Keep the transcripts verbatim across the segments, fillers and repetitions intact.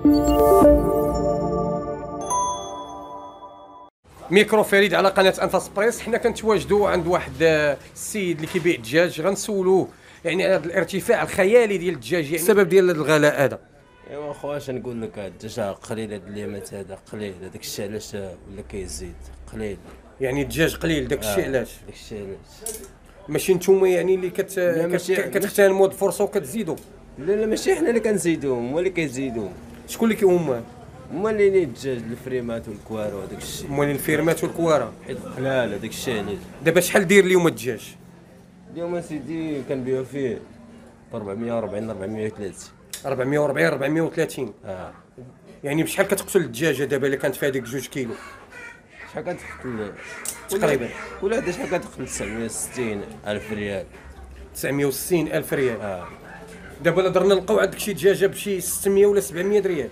ميكرو فريد على قناه انفاس بريس. حنا كنتواجدوا عند واحد السيد اللي كيبيع الدجاج، غنسولوه يعني هذا الارتفاع الخيالي ديال الدجاج، يعني السبب ديال هذا الغلاء هذا. ايوا خويا اش نقول لك، الدجاج قليل هاد الايامات، هذا قليل، هذاك الشيء علاش ولا كيزيد قليل. يعني الدجاج قليل، داك الشيء علاش؟ داك الشيء علاش ماشي نتوما يعني اللي كت... كت... كتغتنموا هاد الفرصه وكتزيدوا؟ لا لا ماشي حنا اللي كنزيدوهم، هما اللي كيزيدوهم. شكون اللي كيهما؟ هما اللي الدجاج الفريمات والكوارو وداك الشيء. مولين الفيرمات والكواره حيت قلال هذاك الشيء علاش. دابا شحال داير اليوم الدجاج؟ اليوم اسيدي كنبيعو فيه أربعمية وأربعين أربعمية وثلاثين. أربعمية وأربعين أربعمية وثلاثين. اه يعني بشحال كتقتل الدجاجه دابا الا كانت فيها ديك جوج كيلو؟ شحال كتقتل تقريبا؟ ولا هذا شحال كتقتل تسعمية وستين ألف ريال. تسعمية وستين ألف ريال. اه دابا لا درنا نلقاو عندك شي دجاجه بشي ستمية ولا سبعمية ريال.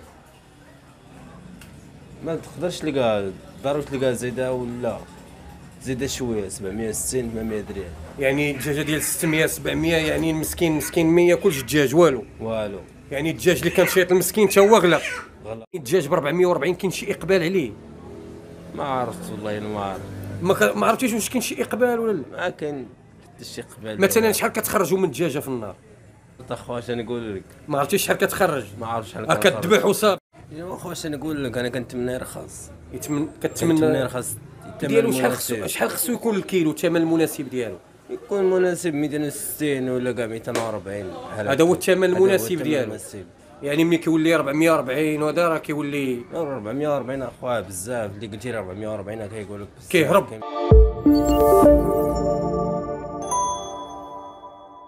ما تقدرش تلقى، ضروري تلقى زايده ولا زايده شويه، سبعمية وستين ثمانمية ريال. يعني الدجاجه ديال ستمية سبعمية، يعني المسكين مسكين ما ياكلش الدجاج والو. والو. يعني الدجاج اللي كان شيط المسكين تا هو غلا. غلا. الدجاج ب أربعمية وأربعين كاين شي اقبال عليه؟ ما عرفت والله، انا ما عرفت. ما ك... ما عرفتيش واش كاين شي اقبال ولا لا؟ ما كاين حتى شي قبال. مثلا شحال كتخرجوا من الدجاجه في النهار؟ اخويا اش نقول لك، ما عرفتيش شحال كتخرج؟ ما عرفتش شحال ها كتذبح وصافي. ايوا اخويا اش نقول لك، انا كنتمنى يرخص. يتمن كنتمنى كتمنى يرخص ديالو. شحال خصو شحال خصو يكون الكيلو الثمن المناسب ديالو؟ يكون مناسب مئتين وستين ولا كاع مئتين وأربعين. هذا هو الثمن المناسب ديالو. يعني ملي كيولي أربعمية وأربعين وهذا راه كيولي أربعمية وأربعين اخويا بزاف. اللي قلتي أربعمية وأربعين كيقول لك كيهرب.